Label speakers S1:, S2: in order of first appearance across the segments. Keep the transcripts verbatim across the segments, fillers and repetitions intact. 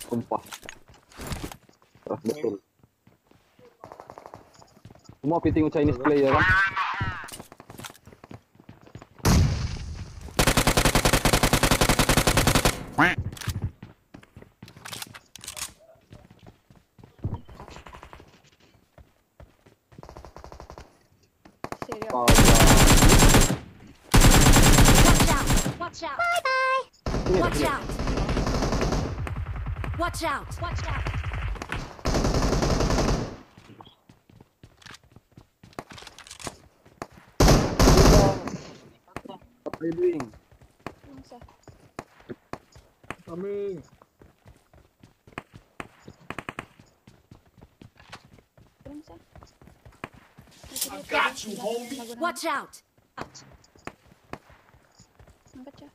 S1: Sumpah. Keras betul. Semua pitting Chinese player kan?
S2: Serius.
S3: Watch out! Bye bye! Watch out! Watch out! Watch out!
S1: What are you doing?
S4: Coming.
S2: I got you, homie.
S3: Watch out!
S2: Angkat ya.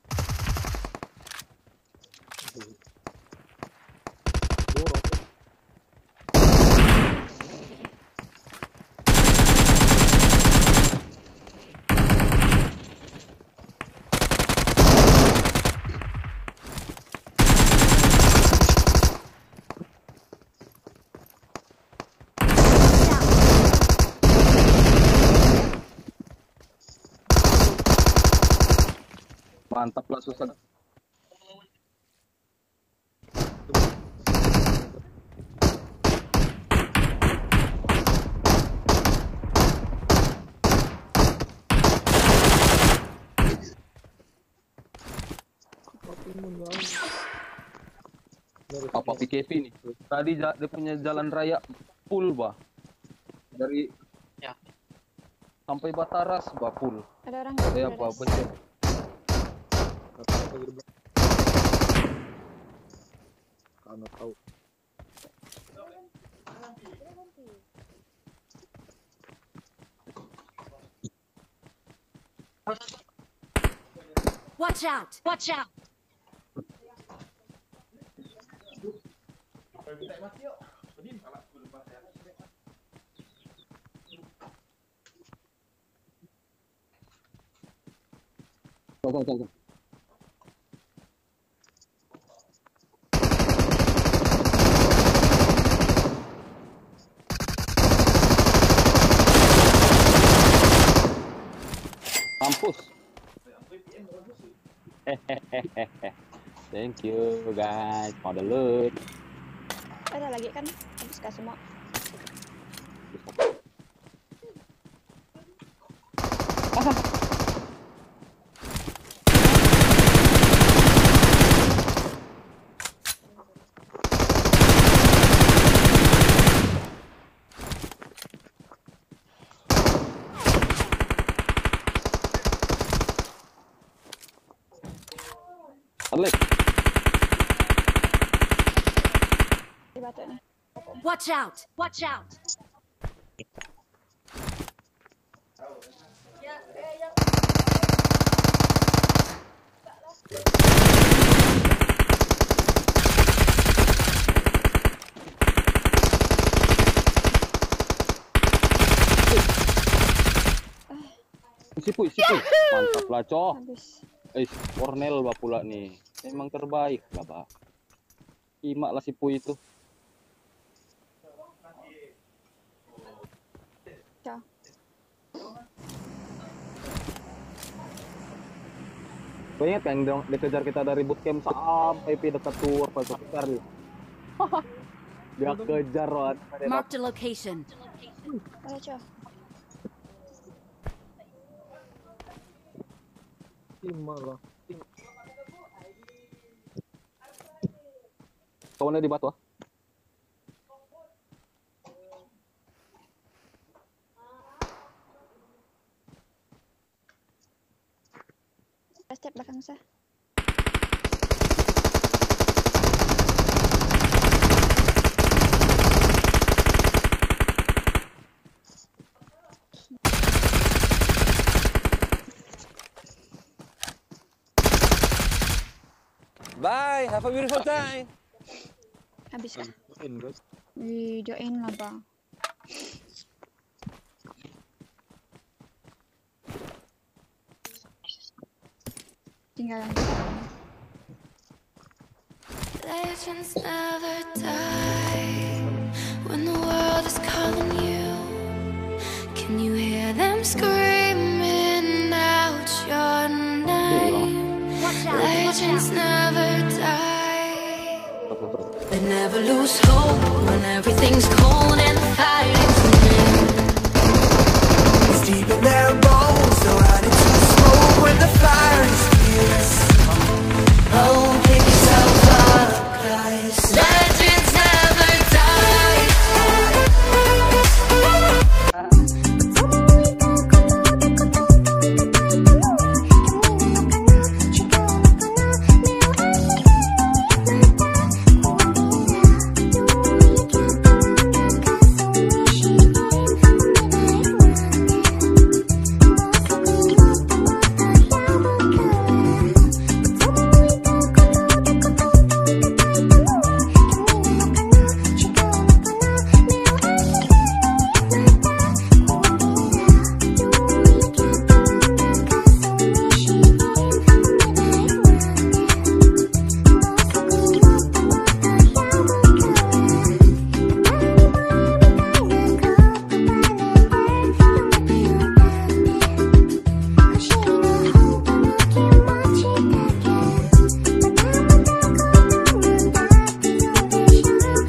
S1: Mantap lah susah. Apa P K P nih? Tadi dia punya jalan raya full bah. Dari
S5: ya
S1: sampai Bataras bah full.
S2: Ada orang
S1: Saya bah bencet.
S4: Karena tahu.
S3: Watch out! Watch out!
S1: Go, go, go, go. Mampus. Thank you guys for the loot.
S2: Ada lagi kan? Habis kah semua?
S1: Alik.
S2: Di batu nih.
S3: Watch out! Watch out!
S1: Sipuy, sipuy. Mantap lah, coh.
S2: Habis.
S1: Eh, Cornell bah pula nih. Memang terbaik lah, bah. Imak lah sipuy itu.
S2: Ciao.
S1: Kau ingat yang dong dikejar kita dari bootcamp sampai pi dekat tour pas kejar nih. Dia kejar banget.
S3: Mark the location.
S2: Ada ciao.
S4: Marah.
S1: Kawannya di batu ah.
S2: Step belakang saya.
S6: Bye, have a beautiful time.
S2: Habis kah?
S4: In guys.
S2: Wih, join lah bang. Tinggal yang
S5: Legends never die when the world is calling you. Can you hear them screaming out your name?
S3: Watch out! Watch
S5: Legends
S3: out!
S5: never die. They never lose hope when everything's cold and fast.